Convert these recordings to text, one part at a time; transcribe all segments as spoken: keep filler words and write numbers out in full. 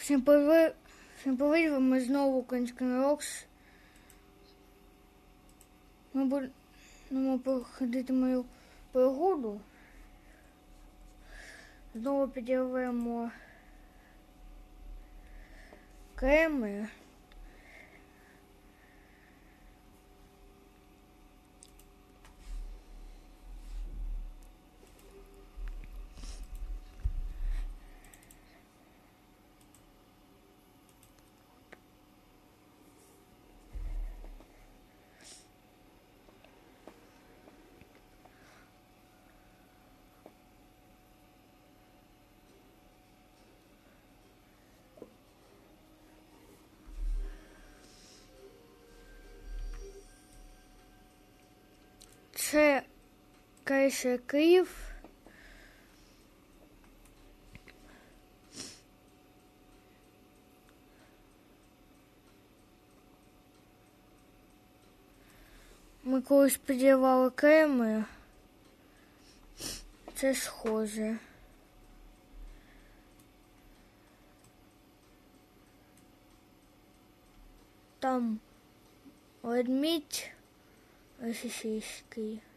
Всім привіт, всім привіт, ми знову Кончкин Рокс. Ми будемо проходити мою пригоду. Знову підірвемо Кремль. Це Кайшер Київ. Ми колись підірвали Кремль. Це схоже. Там ведмідь російський.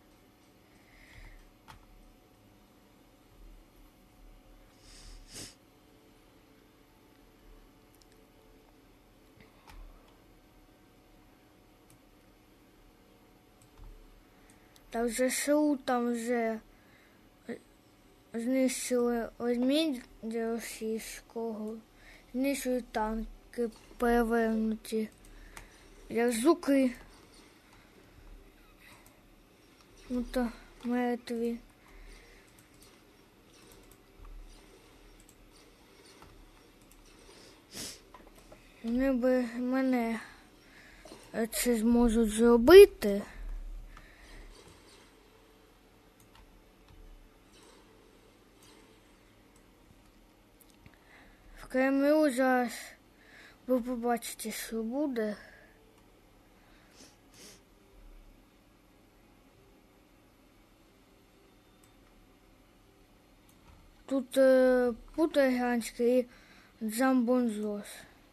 Там вже ШУ, там вже знищили ведмідя російського, знищили танки перевернуті, як жуки. Ну то мертві. Вони би мене це зможуть зробити. В Кремлю зараз ви побачите, що буде. Тут е, Путергянський і Джамбонзос.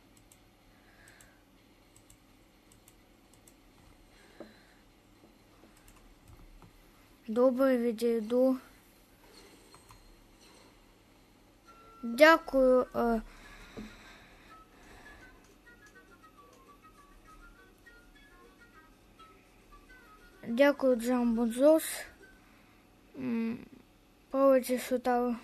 Добре, відійду. Дякую. Е, Дякую, Джамбонзос. Правда, що там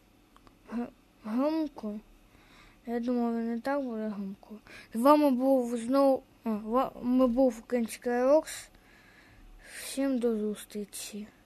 громко. Я думав, не так буде громко. З вами був знову, ми був Кончкин Рокс. Всім до зустрічі.